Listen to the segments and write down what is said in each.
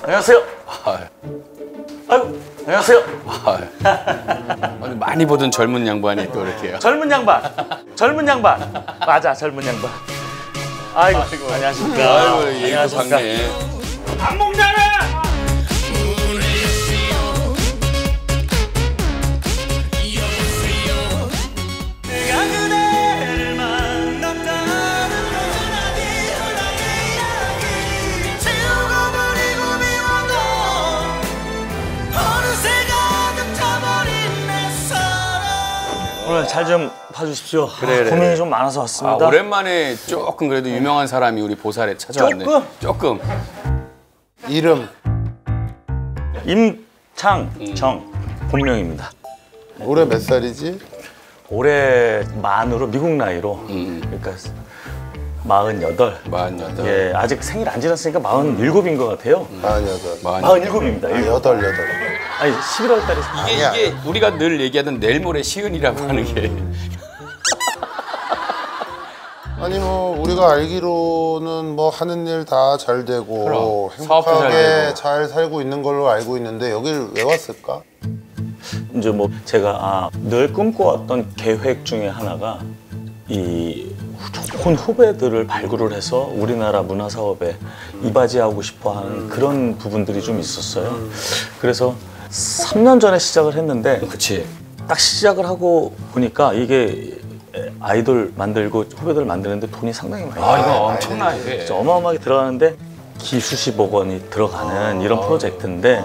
안녕하세요. 아이고, 안녕하세요. 아니, 많이 보던 젊은 양반이 또 이렇게요. 젊은 양반. 맞아, 젊은 양반. 아이고, 안녕하십니까. 아이고, 얘기도 밝네. 밥 먹자라! 오늘 잘 좀 봐주십시오. 그래. 고민이 좀 많아서 왔습니다. 오랜만에 조금 그래도 유명한 사람이 우리 보살에 찾아왔네. 조금. 이름 임창정 본명입니다. 올해 몇 살이지? 올해 만으로 미국 나이로 그러니까 48. 48. 예, 아직 생일 안 지났으니까 47인 것 같아요. 48. 47입니다. 여덟. 아니 11월 달에 이게 우리가 늘 얘기하던 내일 모레 시은이라고 하는 게. 아니 뭐 우리가 알기로는 뭐 하는 일 다 잘 되고 사업도 잘 행복하게 되고. 잘 살고 있는 걸로 알고 있는데 여길 왜 왔을까? 이제 뭐 제가 늘 꿈꿔왔던 계획 중에 하나가 이 좋은 후배들을 발굴을 해서 우리나라 문화 사업에 이바지하고 싶어하는 그런 부분들이 좀 있었어요. 그래서 3년 전에 시작을 했는데, 그렇지. 딱 시작을 하고 보니까 이게 아이돌 만들고 후배들 만드는데 돈이 상당히 많이 이거 들어가요. 엄청나게. 진짜 어마어마하게 들어가는데 기수십억 원이 들어가는 이런 프로젝트인데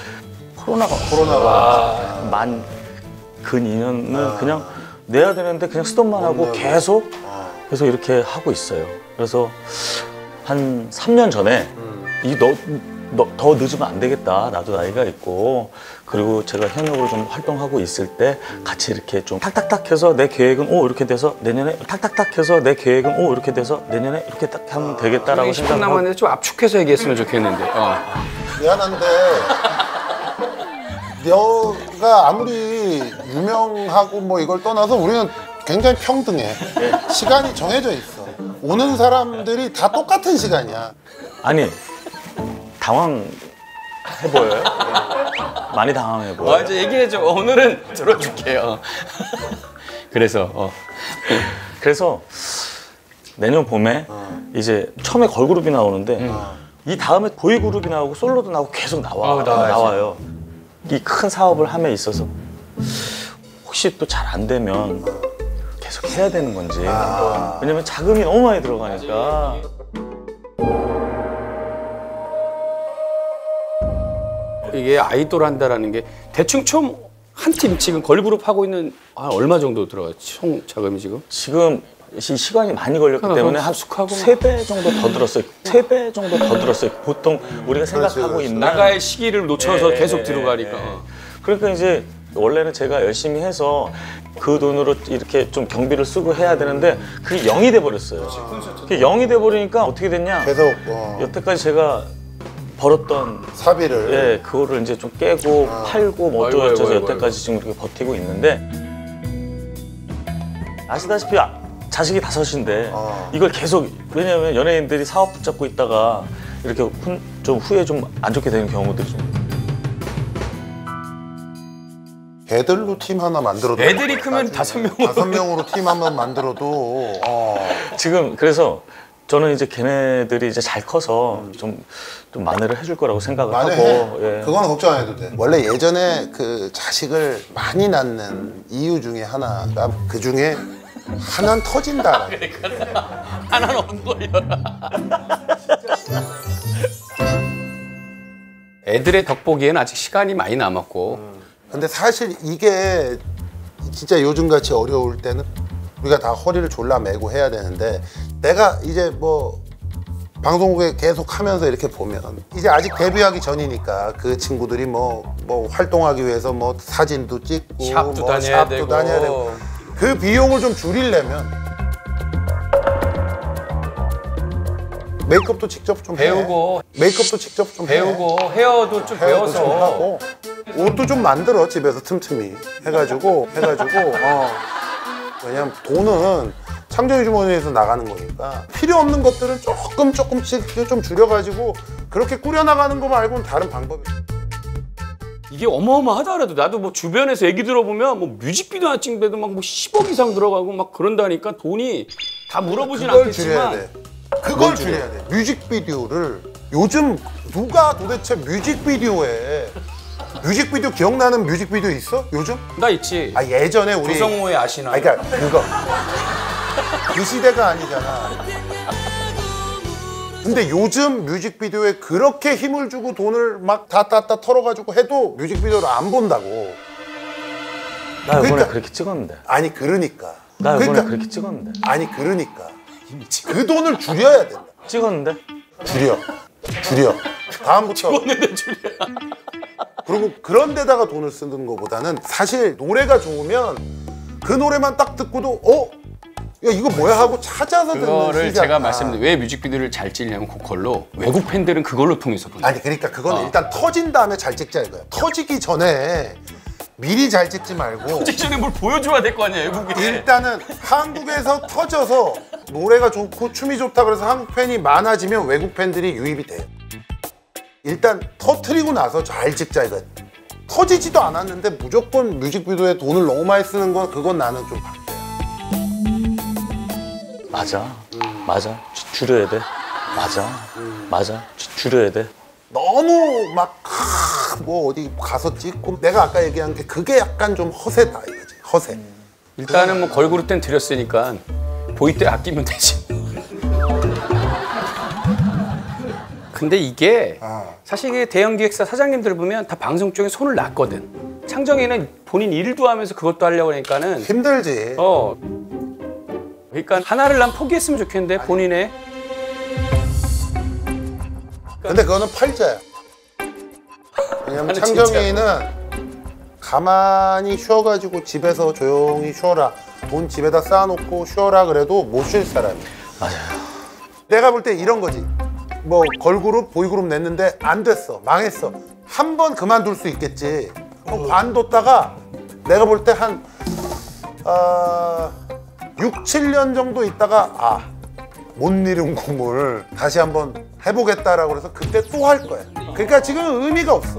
코로나가 만 근 2년을 그냥 내야 되는데 그냥 쓰돈만 하고 계속 이렇게 하고 있어요. 그래서 한 3년 전에 더 늦으면 안 되겠다. 나도 나이가 있고 그리고 제가 현역으로 좀 활동하고 있을 때 같이 이렇게 좀 탁탁탁 해서 내 계획은 이렇게 돼서 내년에 탁탁탁 해서 내 계획은 이렇게 돼서 내년에 이렇게 딱 하면 되겠다라고 10분 생각하고 남았는데 좀 압축해서 얘기했으면 좋겠는데. 미안한데 너가 아무리 유명하고 뭐 이걸 떠나서 우리는 굉장히 평등해. 시간이 정해져 있어. 오는 사람들이 다 똑같은 시간이야. 아니 당황해 보여요? 많이 당황해 보여요. 이제 얘기해줘. 오늘은 들어줄게요. 그래서 내년 봄에 이제 처음에 걸그룹이 나오는데 이 다음에 보이그룹이 나오고 솔로도 나오고 계속 나와요. 이 큰 사업을 함에 있어서 혹시 또 잘 안 되면 계속 해야 되는 건지. 왜냐면 자금이 너무 많이 들어가니까. 이게 아이돌 한다라는 게 대충 총 한 팀 지금 걸그룹 하고 있는 얼마 정도 들어가요? 총 자금이 지금? 지금 시간이 많이 걸렸기 때문에 한 3배 정도 더 들었어요. 3배 정도 더 들었어요. 보통 우리가 생각하고 있는 나가의 시기를 놓쳐서 계속 들어가니까. 그러니까 이제 원래는 제가 열심히 해서 그 돈으로 이렇게 좀 경비를 쓰고 해야 되는데 그게 0이 돼 버렸어요. 그게 0이 돼 버리니까 어떻게 됐냐? 계속 여태까지 제가 벌었던 사비를 그거를 이제 좀 깨고 팔고 뭐 어쩌고저쩌고 여태까지 지금 그렇게 버티고 있는데 아시다시피 자식이 5인데 이걸 계속 왜냐면 연예인들이 사업 붙잡고 있다가 이렇게 좀 후에 좀 안 좋게 되는 경우들이 좀 애들로 팀 하나 만들어도 애들이 크면 5명으로 팀 한번 만들어도 지금 그래서 저는 이제 걔네들이 이제 잘 커서 좀 만회를 해줄 거라고 생각을 하고 그거는 걱정 안 해도 돼. 원래 예전에 그 자식을 많이 낳는 이유 중에 하나가 그 중에 하나는 터진다. 하나는 안 걸려라. 애들의 덕보기에는 아직 시간이 많이 남았고 근데 사실 이게 진짜 요즘같이 어려울 때는 우리가 다 허리를 졸라 매고 해야 되는데 내가 이제 뭐 방송국에 계속 하면서 이렇게 보면 이제 아직 데뷔하기 전이니까 그 친구들이 뭐 활동하기 위해서 뭐 사진도 찍고 샵도 뭐 다녀야 다녀야 되고 그 비용을 좀 줄이려면 메이크업도 직접 좀 배우고 메이크업도 직접 좀 배우고 헤어도 좀 헤어도 좀 배워서 하고 옷도 좀 만들어 집에서 틈틈이 해가지고 왜냐면 돈은 창조의 주머니에서 나가는 거니까 필요 없는 것들은 조금씩 좀 줄여가지고 그렇게 꾸려나가는 거 말고는 다른 방법이. 이게 어마어마하더라도 나도 뭐 주변에서 얘기 들어보면 뭐 뮤직비디오 하나 찍는데도 막 뭐 10억 이상 들어가고 막 그런다니까 돈이 다 물어보진 그걸 줄여야 않겠지만 돼. 그걸 줄여야 돼. 뮤직비디오를 요즘 누가 도대체 뮤직비디오 기억나는 뮤직비디오 있어? 요즘? 나 있지. 아 예전에 우리 조성모의 아시나. 아 그러니까 그거 그 시대가 아니잖아. 근데 요즘 뮤직비디오에 그렇게 힘을 주고 돈을 막 다 털어가지고 해도 뮤직비디오를 안 본다고. 나 이번에 그러니까- 그렇게 찍었는데. 아니 그러니까. 나 이번에 그러니까 그렇게 찍었는데. 아니 그러니까 그 돈을 줄여야 된다. 찍었는데? 줄여. 다음부터. 그리고 그런 데다가 돈을 쓰는 것보다는 사실 노래가 좋으면 그 노래만 딱 듣고도 야 이거 뭐야 하고 찾아서 듣는 그거를 시장. 제가 말씀드린 왜 뮤직비디오를 잘 찍냐면 그걸로 외국 팬들은 그걸로 통해서 보는. 아니 그러니까 그거는 일단 터진 다음에 잘 찍자 이거야. 터지기 전에 미리 잘 찍지 말고 직전에 뭘 보여줘야 될 거 아니야 외국에. 일단은 한국에서 터져서 노래가 좋고 춤이 좋다 그래서 한국 팬이 많아지면 외국 팬들이 유입이 돼요. 일단 터트리고 나서 잘 찍자 이거야. 터지지도 않았는데 무조건 뮤직비디오에 돈을 너무 많이 쓰는 건 그건 나는 좀 반대야. 맞아. 줄여야 돼. 맞아. 줄여야 돼. 너무 막 뭐 어디 가서 찍고 내가 아까 얘기한 게 그게 약간 좀 허세다 이거지. 허세. 일단은 뭐 걸그룹 땐 드렸으니까 보이 때 아끼면 되지. 근데 이게 사실 이게 대형 기획사 사장님들 보면 다 방송 쪽에 손을 놨거든. 창정이는 본인 일도 하면서 그것도 하려고 하니까는 힘들지. 그러니까 하나를 난 포기했으면 좋겠는데 본인의. 근데 그거는 팔자야. 왜냐면 아니, 창정이는 가만히 쉬어가지고 집에서 조용히 쉬어라. 돈 집에다 쌓아놓고 쉬어라 그래도 못 쉴 사람이야. 맞아요. 내가 볼 때 이런 거지. 뭐 걸그룹, 보이그룹 냈는데 안 됐어. 망했어. 한 번 그만둘 수 있겠지. 그럼 관뒀다가 내가 볼 때 한 6, 7년 정도 있다가 못 이룬 꿈을 다시 한번 해보겠다라고 그래서 그때 또 할 거야. 그러니까 지금 의미가 없어.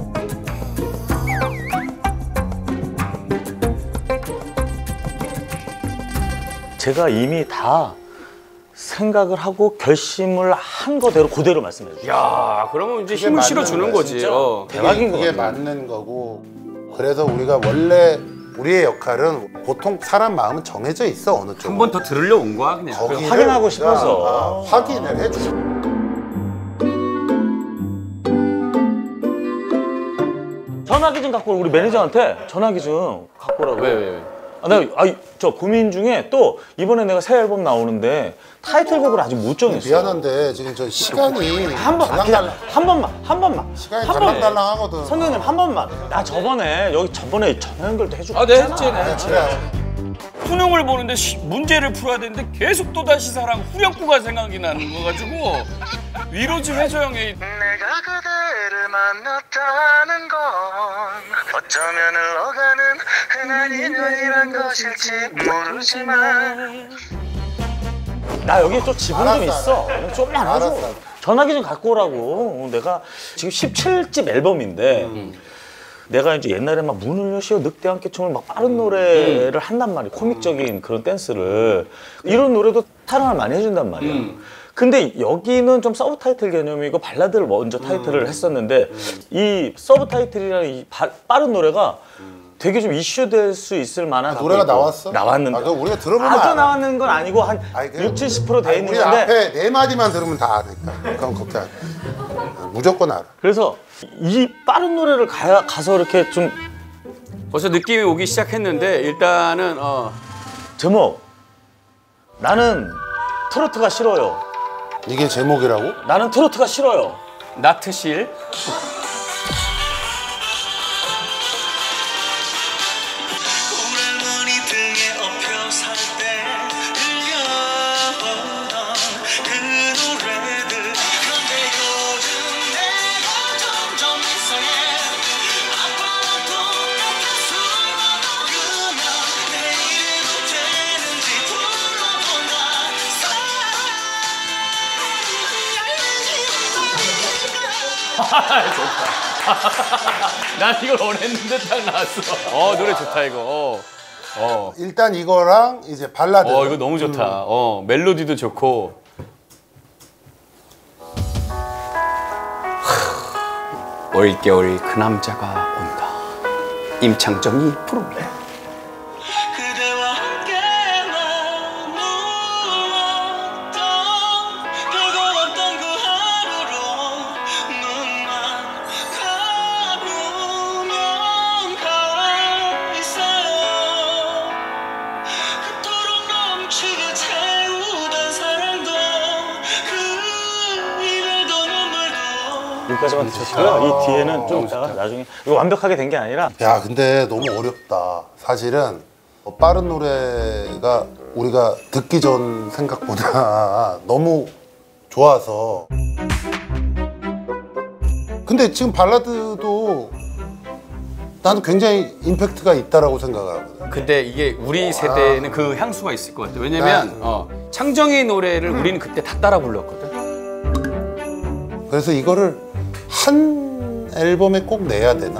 제가 이미 다 생각을 하고 결심을 한 거대로 그대로 말씀해 주세요. 야, 그러면 이제 힘을 맞는 실어주는 거야, 거지. 진짜. 그게 대박인 것 같아요. 맞는 거고. 그래서 우리가 원래 우리의 역할은 보통 사람 마음은 정해져 있어 어느 쪽. 한 번 더 들으려 온 거야 그냥. 거기를 확인하고 우리가, 싶어서. 확인을 해줘. 전화기 좀 갖고 우리 매니저한테 전화기 좀 갖고 오라고. 왜? 저 고민 중에 또 이번에 내가 새 앨범 나오는데 타이틀곡을 아직 못 정했어. 미안한데 지금 저 시간이 한 번만. 시간이 한 번만. 달랑달랑하거든. 선생님 한 번만. 나 저번에 전화 연결도 해주고. 네, 했지. 그래. 수능을 보는데 문제를 풀어야 되는데 계속 또다시 사랑 후렴구가 생각이 나는 거 가지고 위로 좀 해줘 형이. 내가 그대를 만났다는 건 어쩌면 흘러가는 흔한 인연이란 것일지 모르지만 나 여기 또 지분 좀 알았어, 있어. 좀만 해줘. 알았어. 전화기 좀 갖고 오라고. 내가 지금 17집 앨범인데 내가 이제 옛날에 막 문을 여시오 늑대 한 깨총을 막 빠른 노래를 한단 말이야. 코믹적인 그런 댄스를. 이런 노래도 사랑을 많이 해준단 말이야. 근데 여기는 좀 서브 타이틀 개념이고 발라드를 먼저 타이틀을 했었는데 이 서브 타이틀이라는 이 빠른 노래가 되게 좀 이슈될 수 있을 만한 노래가 나왔어? 나왔는데. 그거 우리가 들어보면 아주 알아. 나왔는 건 아니고 한 아니, 6, 70%돼 있는 우리 건데. 앞에 네 마디만 들으면 다 아니까. 그건 걱정 안 해. 무조건 알아. 그래서 이 빠른 노래를 가서 이렇게 좀 벌써 느낌이 오기 시작했는데 일단은 제목 나는 트로트가 싫어요. 이게 제목이라고? 나는 트로트가 싫어요. 나트실. 오랄머니 등에 엎여 살 때 들려오던 그 노래들 그런데 요즘 내가 점점 이상해 아빠랑 똑같은 술만 먹으면 내일도 되는지 불러본다 난 이걸 원했는데 딱 나왔어. 노래 좋다 이거. 일단 이거랑 이제 발라드. 이거 너무 좋다. 멜로디도 좋고. 올겨울 그 남자가 온다. 임창정이 부릅니다. 그대와 함께 나누었던 뜨거웠던 그 하루로 눈만 감으면 가 있어요. 그토록 넘치게 채우던 사랑도 그 이별도 눈물도 여기까지만 듣고요. 이 뒤에는 좀 이따가 나중에 이거 완벽하게 된 게 아니라 야, 근데 너무 어렵다. 사실은 빠른 노래가 우리가 듣기 전 생각보다 너무 좋아서. 근데 지금 발라드도 나는 굉장히 임팩트가 있다라고 생각하거든. 근데 이게 우리 세대는 그 향수가 있을 것 같아. 왜냐면 창정의 노래를 우리는 그때 다 따라 불렀거든. 그래서 이거를 한 앨범에 꼭 내야 되나?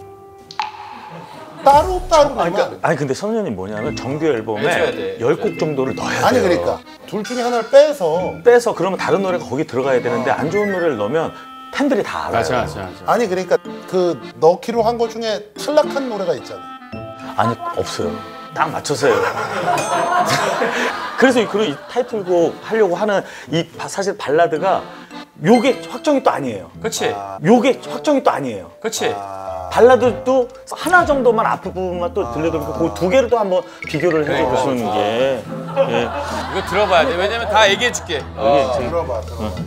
따로따로 내면 아니 근데 선우님 뭐냐면 정규 해줘야 앨범에 돼. 10곡 정도를 넣어야 돼요. 아니 그러니까 둘 중에 하나를 빼서 그러면 다른 노래가 거기 들어가야 되는데 안 좋은 노래를 넣으면 팬들이 다 알아요. 맞아. 아니 그러니까 그 넣기로 한 것 중에 탈락한 노래가 있잖아. 아니 없어요. 딱 맞춰서 해요. 그래서 이 타이틀곡 하려고 하는 이 사실 발라드가 요게 확정이 또 아니에요. 그렇지. 요게 확정이 또 아니에요. 그렇지. 발라드도 하나 정도만 앞부분만 또 들려드리니까 그 두 개를 또 한번 비교를 해서 보시는 게 예. 이거 들어봐야 돼. 왜냐면 다 얘기해 줄게. 들어봐.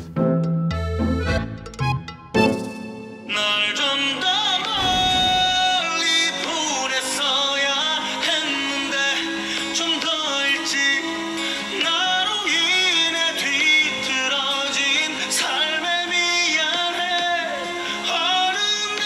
날 좀 더 멀리 보냈어야 했는데 좀 더 일찍 나로 인해 뒤틀어진 삶에 미안해. 어느 날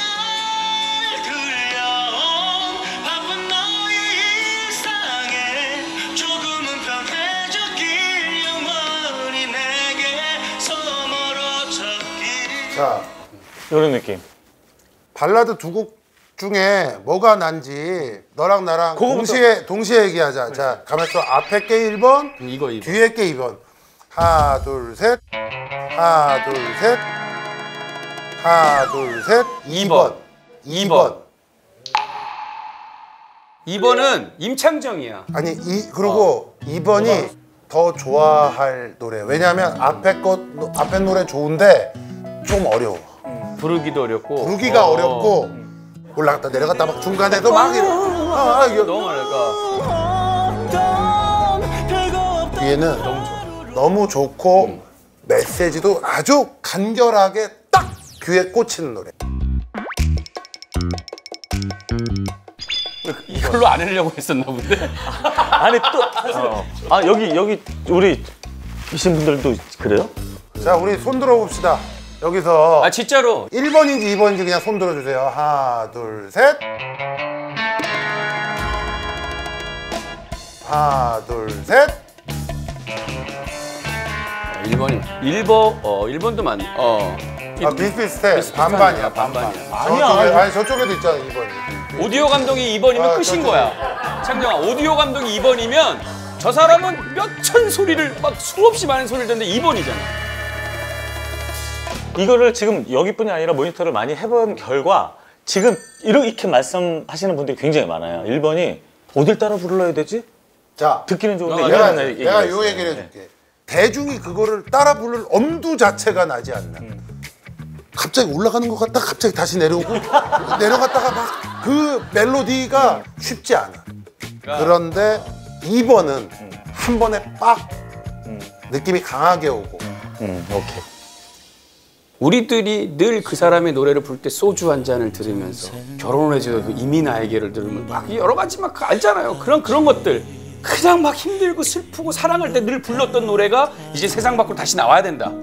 들려온 바쁜 너의 일상에 조금은 편해졌길 영원히 내게서 멀어졌길. 자, 이런 느낌. 발라드 두 곡 중에 뭐가 난지 너랑 나랑 동시에 얘기하자. 자, 가만 있어. 앞에 게 1번, 이거. 뒤에 게 2번. 하나, 둘, 셋. 하나, 둘, 셋. 하나, 둘, 셋. 2번. 2번. 2번은 임창정이야. 아니, 그리고 2번이 더 좋아할 노래. 왜냐면 앞에 노래 좋은데 좀 어려워. 부르기도 어렵고. 부르기가 어렵고 올라갔다 내려갔다 막 중간에도 막 이거 너무 어려워. 뒤에는 너무 좋고 메시지도 아주 간결하게 딱 귀에 꽂히는 노래. 이걸로 안 하려고 했었나 본데. 아니 또 여기 우리 계신 분들도 그래요? 자, 우리 손 들어봅시다. 여기서 진짜로. 1번인지 2번인지 그냥 손 들어주세요. 하나, 둘, 셋. 하나, 둘, 셋. 1번도 맞네. 비슷비슷해. 비슷비슷하네. 반반이야. 반반이야. 아니 저쪽에도 있잖아, 2번이. 오디오 감독이 2번이면 끝인 거야. 창정아, 오디오 감독이 2번이면 저 사람은 몇천 소리를 막 수없이 많은 소리를 듣는데 2번이잖아. 이거를 지금 여기뿐이 아니라 모니터를 많이 해본 결과 지금 이렇게 말씀하시는 분들이 굉장히 많아요. 1번이 어딜 따라 불러야 되지? 자, 듣기는 좋은데 내가 요 얘기를 해줄게. 대중이 그거를 따라 부를 엄두 자체가 나지 않나. 갑자기 올라가는 것 같다 갑자기 다시 내려오고 내려갔다가 막 그 멜로디가 쉽지 않아. 그런데 2번은 한 번에 빡 느낌이 강하게 오고. 오케이. 우리들이 늘 그 사람의 노래를 부를 때 소주 한 잔을 들으면서 결혼을 해줘서 그 이미 나에게를 들으면 막 여러 가지 막 알잖아요. 그런 것들 그냥 막 힘들고 슬프고 사랑할 때 늘 불렀던 노래가 이제 세상 밖으로 다시 나와야 된다.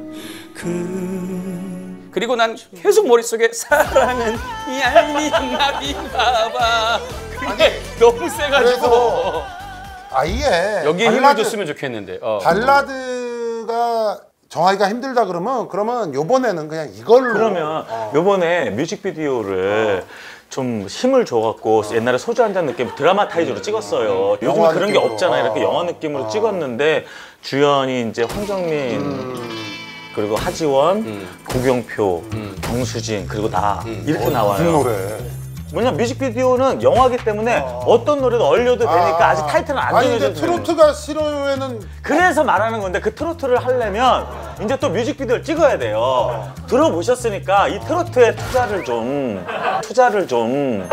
그리고 난 계속 머릿속에 사랑은 얄미운 나비가봐 그게 너무 세가지고 그래서 아예 여기에 힘을 줬으면 좋겠는데 발라드가 정하기가 힘들다 그러면 요번에는 그냥 이걸로. 그러면 요번에 뮤직비디오를 좀 힘을 줘갖고 옛날에 소주 한 잔 느낌 드라마타이저로 찍었어요. 요즘 영화 그런 게 느낌으로. 없잖아요. 이렇게 영화 느낌으로 찍었는데 주연이 이제 황정민 그리고 하지원, 고경표, 경수진 그리고 나 이렇게 나와요. 무슨 노래? 뭐냐 뮤직비디오는 영화기 때문에 어떤 노래도 얼려도 되니까 아직 타이틀은 안 아니 근데 정해져도 트로트가 싫어요에는 그래서 말하는 건데 그 트로트를 하려면 이제 또 뮤직비디오를 찍어야 돼요. 들어보셨으니까 이 트로트에 투자를 좀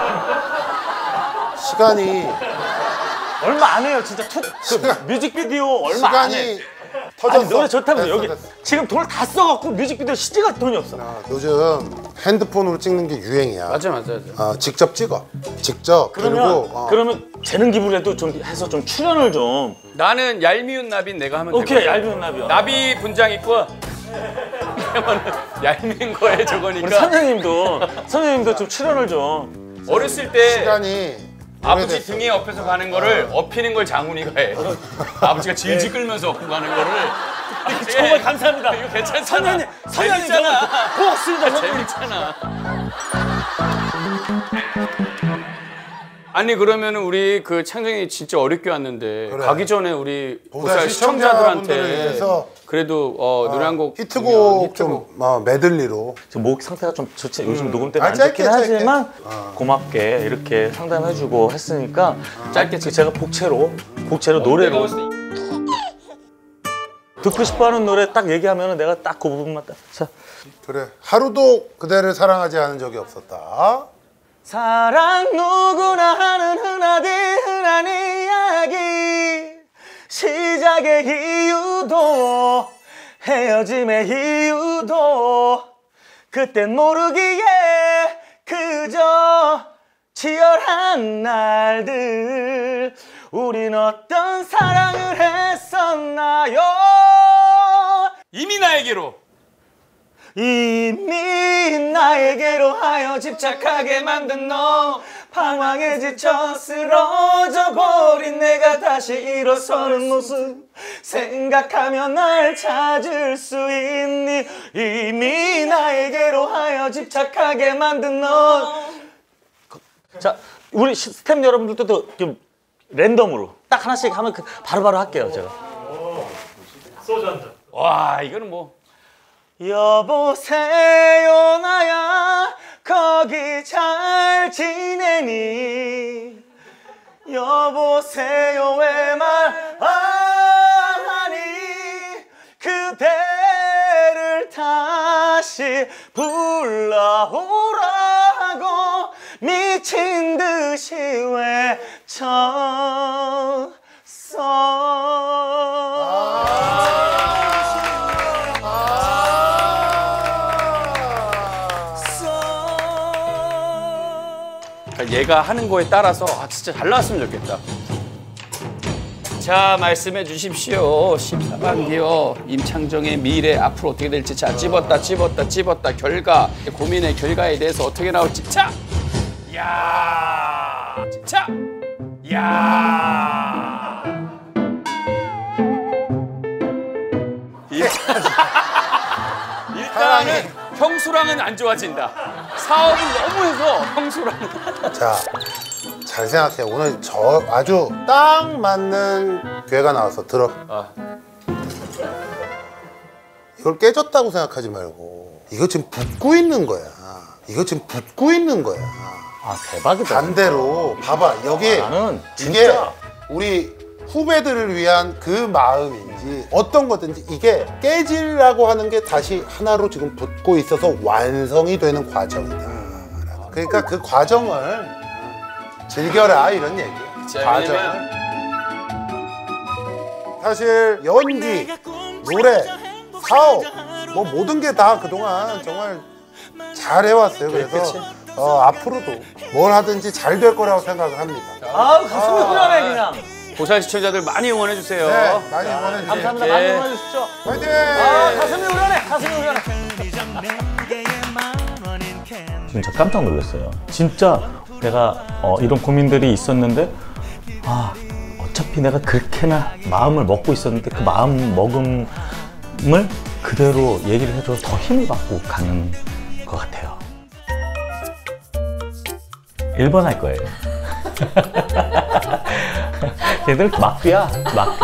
시간이 얼마 안 해요 진짜 그 뮤직비디오 얼마 안 해. 시간이 터졌어. 아니 노래 좋다면서 됐어, 여기 됐어. 지금 돈을 다 써갖고 뮤직비디오 CG가 돈이 없어. 요즘 핸드폰으로 찍는 게 유행이야. 맞아. 직접 찍어. 직접. 그러면 재능 기부라도 좀 해서 좀 출연을 좀. 나는 얄미운 나비는 내가 하면 오케이 되거든. 얄미운 나비야. 나비 분장 입고 그러면 얄미운 거에 우리 저거니까 선생님도 좀 출연을 좀. 어렸을 때 시간이 아버지 오래됐어. 등에 옆에서 가는 거를 업히는 걸 장훈이가 해. 아버지가 질질 끌면서 업고 가는 거를. 정말 감사합니다. 이거 괜찮잖아. 선생님 재밌잖아. 고맙습니다. 선생님. 재밌잖아. 아니 그러면은 우리 그 창정이 진짜 어렵게 왔는데 그래. 가기 전에 우리 보살 보살 시청자분들을 시청자들한테 위해서 그래도 노래 한 곡 히트곡 좀 메들리로. 지금 목 상태가 좀 좋지 요즘 녹음 때문에 아, 안 짧게, 좋긴 짧게. 하지만 고맙게 이렇게 상담해주고 했으니까 짧게 제가 복채로 노래로 듣고 싶어하는 노래 딱 얘기하면 내가 딱 그 부분만 딱 자. 그래. 하루도 그대를 사랑하지 않은 적이 없었다. 사랑 누구나 하는 흔한 이야기 시작의 이유도 헤어짐의 이유도 그땐 모르기에 그저 치열한 날들 우린 어떤 사랑을 했었나요 이미 나에게로 이미 나에게로 하여 집착하게 만든 너 방황에 지쳐 쓰러져 버린 내가 다시 일어서는 모습 생각하며 날 찾을 수 있니 이미 나에게로 하여 집착하게 만든 너 자 우리 스태프 여러분들도 좀 랜덤으로 딱 하나씩 하면 바로바로 할게요 제가 소주 한 잔. 와 이거는 뭐 여보세요 나야 거기 잘 지내니 여보세요 왜 말 안 하니 그대를 다시 불러오라고 미친 듯이 얘가 하는 거에 따라서 진짜 잘 나왔으면 좋겠다. 자 말씀해 주십시오. 14반기요. 임창정의 미래 앞으로 어떻게 될지 자 찝었다 결과 고민의 결과에 대해서 어떻게 나올지 자! 야! 자! 야! 일단은 형수랑은 안 좋아진다. 사업을 너무 해서 형수랑. 자, 잘 생각해. 오늘 아주 딱 맞는 기회가 나와서 들어. 이걸 깨졌다고 생각하지 말고 이거 지금 붙고 있는 거야. 아 대박이다 반대로 봐봐 여기 나는 이게 진짜 우리 후배들을 위한 그 마음인지 어떤 거든지 이게 깨지려고 하는 게 다시 하나로 지금 붙고 있어서 완성이 되는 과정이다. 그러니까 그 과정을 즐겨라 이런 얘기. 과정을. 사실 연기, 노래, 사업 뭐 모든 게 다 그동안 정말 잘 해왔어요. 그래서 앞으로도 뭘 하든지 잘 될 거라고 생각을 합니다. 아 가슴이 후련해 그냥 보살 시청자들 많이 응원해 주세요. 네, 많이 응원해 주세요. 감사합니다 많이 응원해 주십시오 화이팅! 가슴이 후련해 진짜 깜짝 놀랐어요 진짜 내가 이런 고민들이 있었는데 어차피 내가 그렇게나 마음을 먹고 있었는데 그 마음 먹은 마음을 그대로 얘기를 해줘서 더 힘을 받고 가는 것 같아요. 1번 할 거예요. 걔들 막비야, 막비.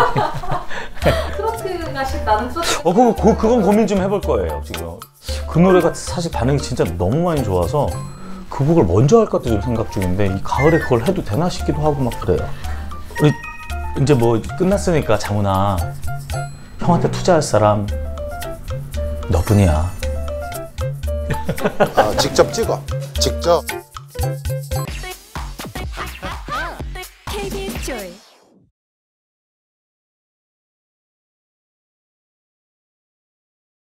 트로트가 나는 트로트. 그건 고민 좀 해볼 거예요, 지금. 그 노래가 사실 반응이 진짜 너무 많이 좋아서 그 곡을 먼저 할까 좀 생각 중인데 이 가을에 그걸 해도 되나 싶기도 하고 막 그래요. 우리 이제 뭐 끝났으니까 장훈아, 형한테 투자할 사람 너뿐이야. 직접 찍어. 직접.